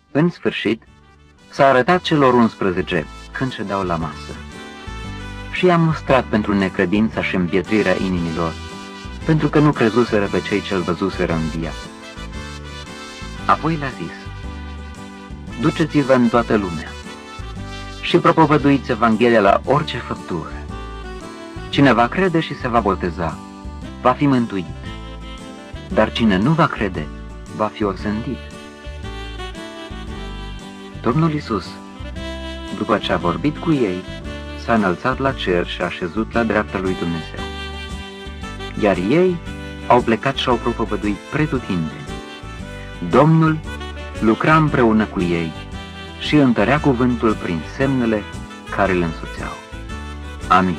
În sfârșit, s-a arătat celor 11 când ședeau la masă și i-a mustrat pentru necredința și împietrirea inimilor, pentru că nu crezuseră pe cei ce-l văzuseră înviat. Apoi le-a zis: duceți-vă în toată lumea și propovăduiți Evanghelia la orice făptură. Cine va crede și se va boteza, va fi mântuit, dar cine nu va crede, va fi osândit. Domnul Iisus, după ce a vorbit cu ei, s-a înălțat la cer și a așezut la dreapta lui Dumnezeu. Iar ei au plecat și au propovăduit pretutindeni. Domnul lucra împreună cu ei și întărea cuvântul prin semnele care îl însoțeau. Amin.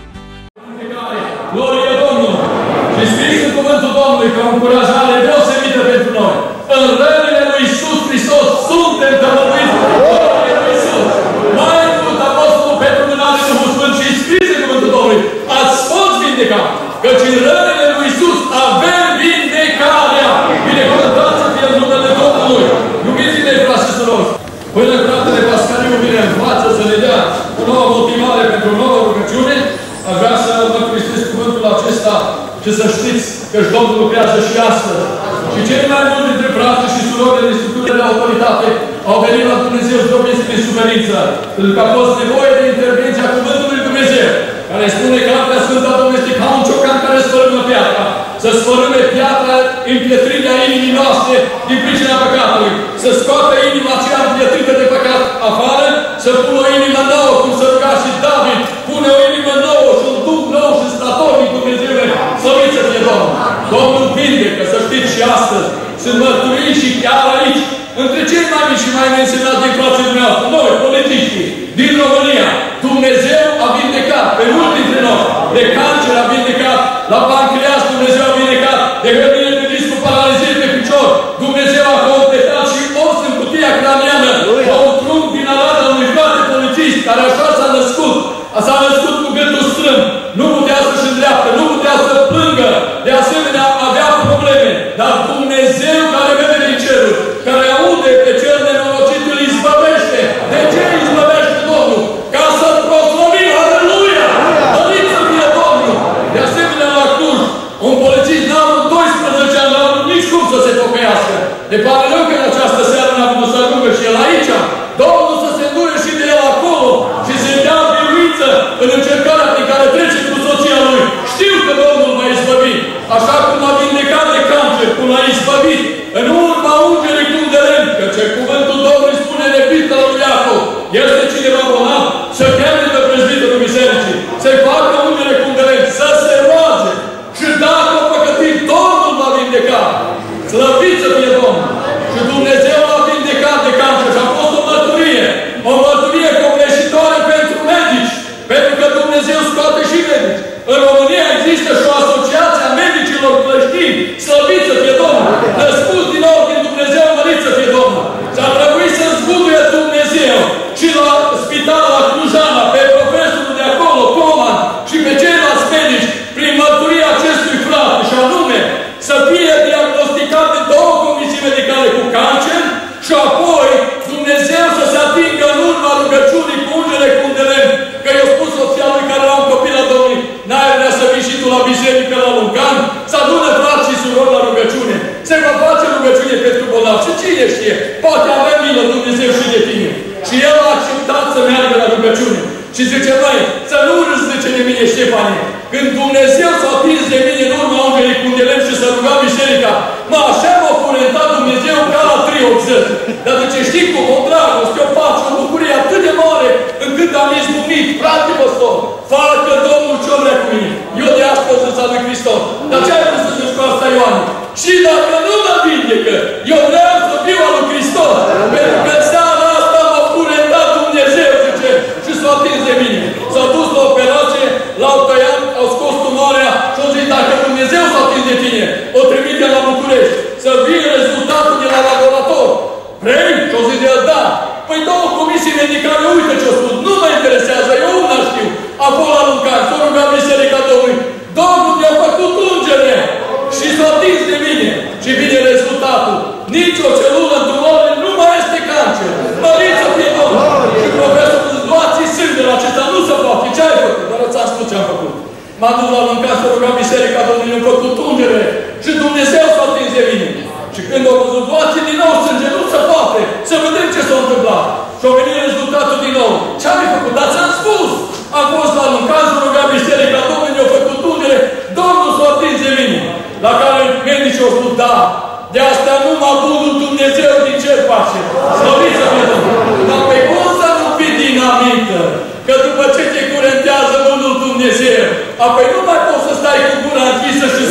Glorie Domnului! Și știți în cuvântul Domnului ca o încurajare deosebită pentru noi. În rănile lui Iisus Hristos suntem tămăduiți. Glorie lui Iisus! Mai mult Apostolul Petru în are Duhul Sfânt și scrie în cuvântul Domnului: ați fost vindecat, căci în rănile lui Iisus avem vindecarea. Binecuvântat să fie în numele Domnului. Iubiți-ne, frați și surori! Până fratele Pascaliu vine în față să ne dea o nouă motivare pentru o nouă rugăciune, aș vrea să mărturisesc cuvântul acesta și să știți că Domnul lucrează și astăzi. Și cei mai mulți dintre frații și surori din structurile de autoritate au venit la Dumnezeu zdrobiți prin suferință, pentru că a fost nevoie de intervenția cuvântului lui Dumnezeu, care spune că Cartea Sfântă a domestic ca un ciocan care sfărâmă piatra, să sfărâme piatra împietrirea inimii noastre din pricina păcatului, să scoată inima aceea împietrită de păcat afară, să pună o inimă nouă, cum să ruga și David, pune o inimă nouă și un duh nou și statornic Dumnezeule, slăvit să fie Domnul. Domnul vindecă, să știți și astăzi, sunt mărturii și chiar aici, între cei mai mici și mai menționați din frații dumneavoastră, noi, politiștii, din România, Dumnezeu a vindecat pe mulți dintre noi, de cancer a vindecat, la pancreas Dumnezeu a vindecat, de hărnie de disc cu paralizie pe picior, Dumnezeu a completat și os în cutia craniană, ca un trunchi din arada unui frate polițist, care așa s-a născut cu gâtul strâmb, nu putea să-și îndreaptă, nu putea să plângă, de asemenea avea probleme, dar Dumnezeu care vede din ceruri, care aude pe cel nenorocit, îl izbăvește. De ce îl izbăvește Domnul? Ca să-l proclamim, aleluia! Mărit să fie Domnul! De asemenea la Cluj, un polițist n-a avut 12 ani, n-a avut nici cum să se pocăiască. Ne pare rău că în această seară n-a putut să ajungă și el aici. Domnul să se îndure și de el acolo și să-i dea biruință în încercarea prin care trece cu soția lui. Știu că Domnul va izbăvi, așa cum a vindecat de cancer, cum l-a izbăvit în urma ungerii cum de lemn, căci cuvântul Domnului spune în Epistolă lui Iacov: este cineva bolnav, să cheme pe prezbiterul bisericii, să-i facă ungere cum de lemn, să se roage și dacă o păcătit, Domnul va vindeca. Slăvit să fie Domnul! Și Dumnezeu l-a vindecat de cancer și a fost o mărturie copleșitoare pentru medici, pentru că Dumnezeu scoate și medici. În România există și o asociație a medicilor creștini, slăvit să fie Domnul, născut din nou din Dumnezeu, mărit să fie Domnul. Și a trebuit să zguduie Dumnezeu și la spitalul la Clujana, pe profesorul de acolo, Coman, și pe ceilalți medici, prin mărturia acestui frate, și anume, să fie diagnosticat de 2 comisii medicale cu cancer și apoi Dumnezeu să se atingă în urma rugăciunii cu ungere cum de lemn. Că i-a spus soția lui care era un copil la Domnului: n-ai vrea să vii și tu la biserică la Luncan? Să adună frați și surori la rugăciune. Se va face rugăciune pentru bolnav. Și cine știe? Poate avea milă Dumnezeu și de tine. Și el a acceptat să meargă la rugăciune. Și zice: măi, să nu râzi de mine, Ștefanie. Când Dumnezeu s-a atins de mine în urma ungerii cum de lemn și să ruga biserica, așa m-a curentat Dumnezeu ca la 380. Dar zice: știi cum? O dragoste, o pace, o bucurie atât de mare, încât am izbucnit, frate păstor, facă Domnul ce-o vrea cu mine. Eu de astăzi sunt al lui Hristos. Dar ce ai vrut să zici cu asta, Ioan? Și dacă nu mă vindecă, eu vreau să fiu al lui Hristos. Pentru că în seara asta m-a curentat Dumnezeu, zice, și s-a atins de mine. S-a dus la operație, l-au tăiat, au scos tumoarea și au zis: dacă Dumnezeu s-a atins de tine, o trimite la București, să vii rezultatul de la laborator. Vrei? Și au zis de el: da. Păi 2 comisii medicale, uite ce-au spus, nu mă interesează, eu una știu. Acolo la Luncan, s-a rugat biserica Domnului. Domnul mi-a făcut ungere și s-a atins de mine. Și vine rezultatul. Nici o celulă în tumoare nu mai este cancer. ne-a făcut ungere și Dumnezeu s-a atins de mine. Și când au văzut luați din nou sânge, nu se poate, să vedem ce s-a întâmplat. Și a venit rezultatul din nou. Ce am făcut? Dar ți-am spus! Am fost la un caz, rugat biserica, Domnul ne-a făcut ungere, Domnul s-a atins de mine. La care medicii au spus, da, de asta numai bunul Dumnezeu din cer face. Slăviți să fie Domnul. Dar pe cum să nu fii dinamită? Că după ce te curentează bunul Dumnezeu, apoi nu mai poți să stai cu gura închisă și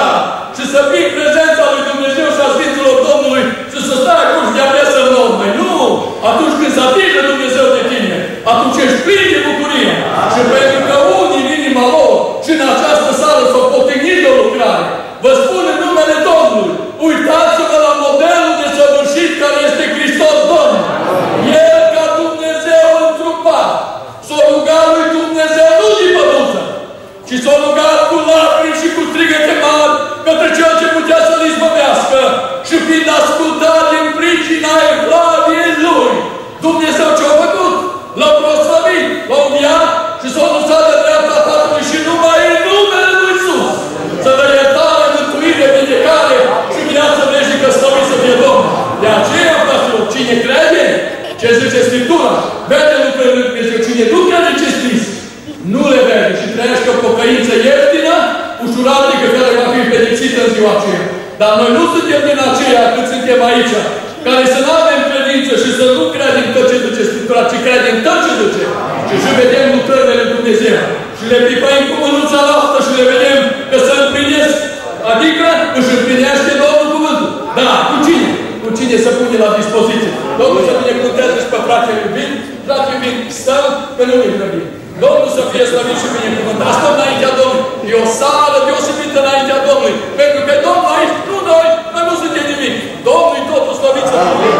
și să fii în prezența lui Dumnezeu și a Sfinților Domnului și să stai acolo și de-abia să mai nu! Atunci când se atinge Dumnezeu de tine, atunci ești plin de bucurie. Și pentru că unii în inima lor și în această sală s-au potignit de o lucrare, vă spun în numele Domnului, uitați-vă la modelul de săvârșit care este Hristos Domnul. El ca Dumnezeu întrupat s-a rugat lui Dumnezeu nu din păduță, ci s-a rugat cu lacrimi și cu strigăte mari către Cel ce putea să-L izbăvească și fiind ascultat din pricina evlaviei Lui, Dumnezeu ce-a făcut? L-a proslăvit, l-a înviat și s-a lăsat de dreapta Tatălui și numai în numele Lui Iisus să dă iertare, mântuire, vindecare și viață veșnică, slăvit să fie Domnul. De aceea, fraților, cine crede, ce zice Scriptura, vede lucrurile lui Dumnezeu. Cine nu crede ce scris, nu le vede și trăiește o pocăință ieftină, ușuratică, care va fi pedepsită în ziua aceea. Dar noi nu suntem din aceia cât suntem aici, care să nu avem credință și să nu credem tot ce duce Scriptura, ci credem tot ce duce. Și vedem lucrările lui Dumnezeu. Și le pipăim cu mânuța noastră și le vedem că se împlinesc. Adică își împlinește Domnul cuvântul. Da, cu cine? Cu cine se pune la dispoziție. Domnul să binecuvântează și pe fratele iubit. Frate iubit, stăm că nu ne grăbim. Domnul să fie slăvit și binecuvântat. Stăm înaintea Domnului. E o sală deosebită înaintea Domnului. Pentru că Domnul aici, nu noi nu suntem nimic. Domnul-i totul slăvit să fie.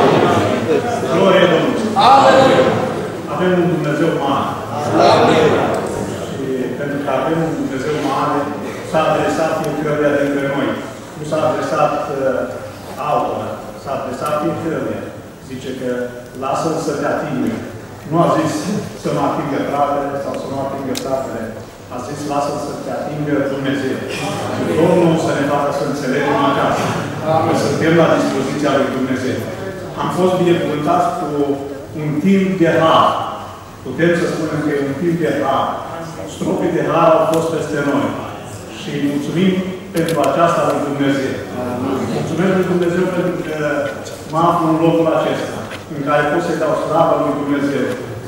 Glorie Domnului. Aleluia. Avem un Dumnezeu mare. Aleluia. Și pentru că avem un Dumnezeu mare, s-a adresat fiecăruia dintre noi. Nu s-a adresat altora. S-a adresat fiecăruia. Zice că lasă-l să te atingă. Nu a zis să mă atingă fratele sau să mă atingă fratele. A zis lasă-l să te atingă Dumnezeu. Și Domnul să ne facă să înțelegem acasă. Că suntem la dispoziția lui Dumnezeu. Am fost binecuvântați cu un timp de har. Putem să spunem că e un timp de har. Stropii de har au fost peste noi. Și mulțumim pentru aceasta lui Dumnezeu. Mulțumim lui Dumnezeu pentru că mă aflu în locul acesta, în care pot să-i dau slavă lui Dumnezeu.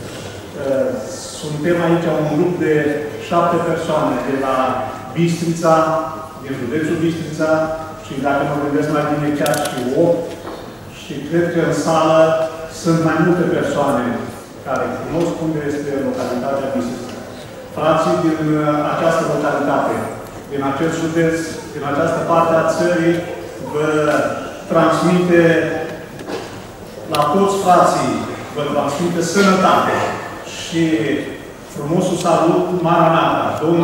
Suntem aici un grup de 7 persoane de la Bistrița, din județul Bistrița, și dacă mă gândesc mai bine chiar și 8, și cred că în sală sunt mai multe persoane care cunosc unde este localitatea Bistrița. Frații din această localitate, din acest județ, din această parte a țării, vă transmite la toți frații, vă transmite sănătate și frumosul salut Maranata.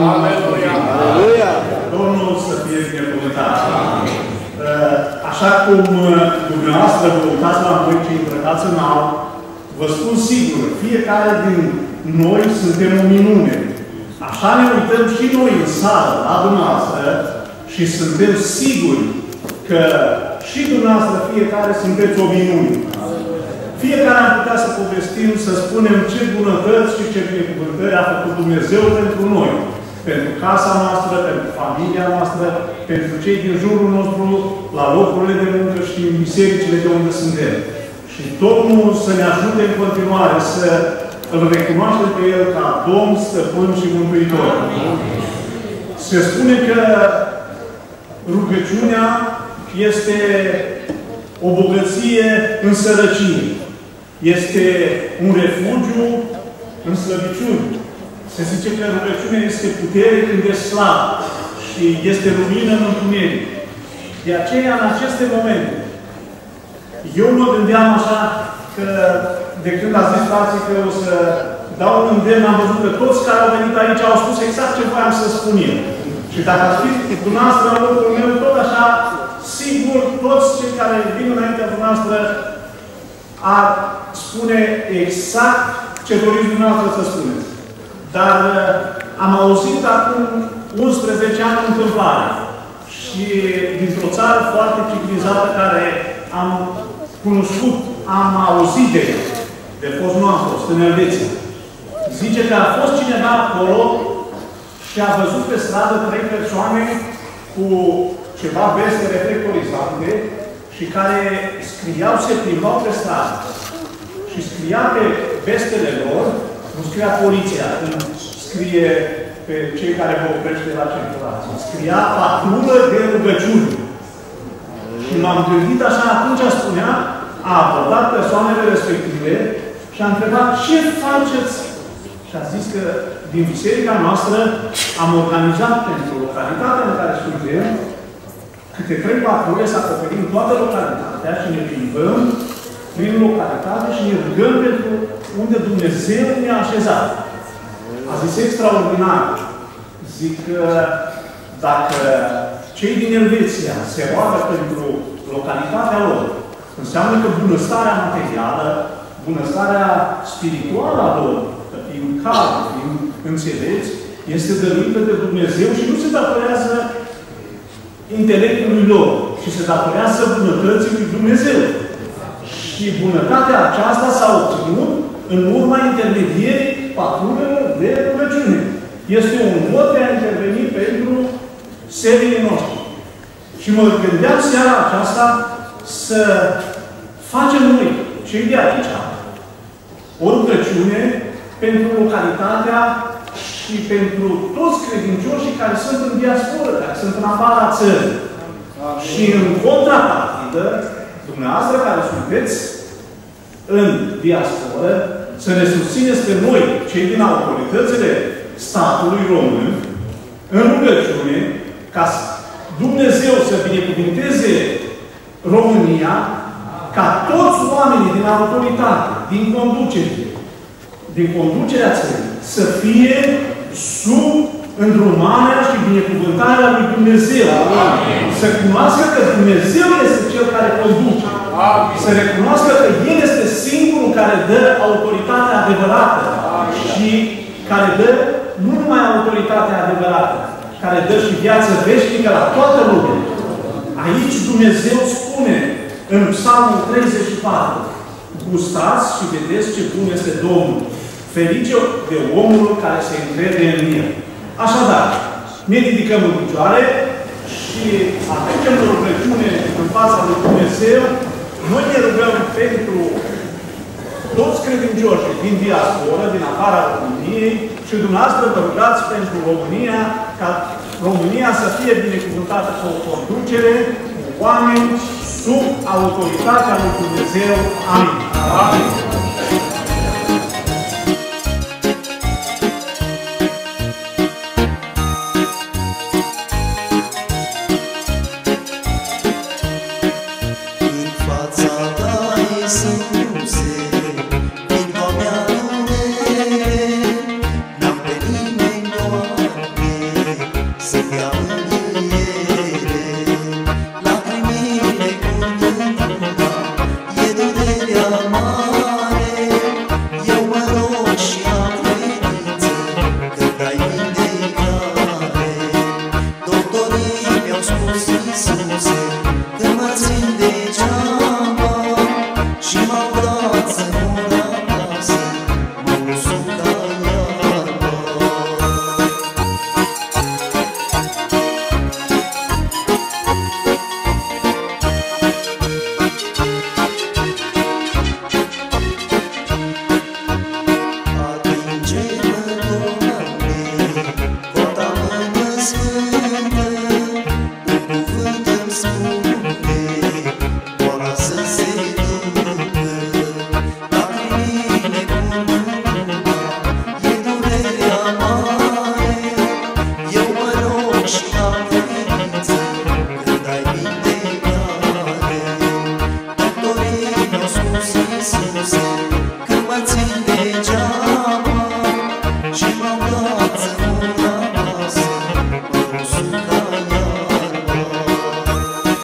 Domnul să fie binecuvântat. Așa cum dumneavoastră vă uitați la noi cei îmbrăcați în alb, vă spun sigur, fiecare din noi suntem o minune. Așa ne uităm și noi în sală, la dumneavoastră, și suntem siguri că și dumneavoastră fiecare sunteți o minune. Fiecare am putea să povestim, să spunem ce bunătăți și ce binecuvântări a făcut Dumnezeu pentru noi. Pentru casa noastră, pentru familia noastră, pentru cei din jurul nostru, la locurile de muncă și în bisericile de unde suntem. Și Domnul să ne ajute în continuare să îl recunoaștem pe El ca Domn, Stăpân și Mântuitor. Se spune că rugăciunea este o bogăție în sărăcie. Este un refugiu în slăbiciune. Se zice că rugăciunea este putere când e slab și este lumină în întuneric. De aceea, în aceste momente, eu mă gândeam așa că de când a zis frații că o să dau un îndemn, am văzut că toți care au venit aici au spus exact ce voiam să spun eu. Și dacă ați fi dumneavoastră în locul meu, tot așa, sigur, toți cei care vin înaintea dumneavoastră ar spune exact ce doriți dumneavoastră să spuneți. Dar am auzit acum 11 ani în întâmplare. Și dintr-o țară foarte civilizată care am cunoscut, am auzit de fost nu am fost, în Elveția. Zice că a fost cineva acolo și a văzut pe stradă 3 persoane cu ceva veste reflectorizante și care scriau, se plimbau pe stradă. Și scria pe vestele lor, nu scria poliția, când scrie pe cei care vă oprește la circulație. Scria patrulă de rugăciuni. Și m-am gândit așa, atunci spunea, a abordat persoanele respective și a întrebat, ce faceți? Și a zis că din biserica noastră am organizat pentru localitatea în care suntem câte 3 patrule să acoperim toată localitatea și ne plimbăm prin localitate și ne rugăm pentru unde Dumnezeu ne-a așezat. A zis extraordinar. Zic că dacă cei din Elveția se roagă pentru localitatea lor, înseamnă că bunăstarea materială, bunăstarea spirituală a lor, fiind calm, fiind înțelepți, este dăruită de Dumnezeu și nu se datorează intelectului lor, ci se datorează bunătății lui Dumnezeu. Și bunătatea aceasta s-a obținut în urma intermedierii patrulelor de rugăciune. Este un mod de a interveni pentru serii noștri. Și mă gândeam seara aceasta să facem noi, cei de aici, o rugăciune pentru localitatea și pentru toți credincioșii care sunt în diasporă, care sunt în afara țării. Și în contrapartidă, dumneavoastră care sunteți în diasporă, să ne susțineți pe noi, cei din autoritățile statului român, în rugăciune, ca Dumnezeu să binecuvinteze România, ca toți oamenii din autoritate, din conducerea țării, să fie sub îndrumarea și binecuvântarea lui Dumnezeu. Amin. Să cunoască că Dumnezeu este Cel care conduce. Amin. Să recunoască că El este singurul care dă autoritatea adevărată. Amin. Și care dă nu numai autoritatea adevărată, care dă și viață veșnică la toată lumea. Aici Dumnezeu spune în Psalmul 34, gustați și vedeți ce bun este Domnul. Ferice de omul care se încrede în El. Așadar, ne ridicăm în picioare și aducem o rugăciune în fața lui Dumnezeu. Noi ne rugăm pentru toți credincioșii din diasporă, din afara României și dumneavoastră vă rugați pentru România, ca România să fie binecuvântată cu o conducere, cu oameni sub autoritatea lui Dumnezeu. Amin. Amin. Că mă țin degeaba și m-au dat să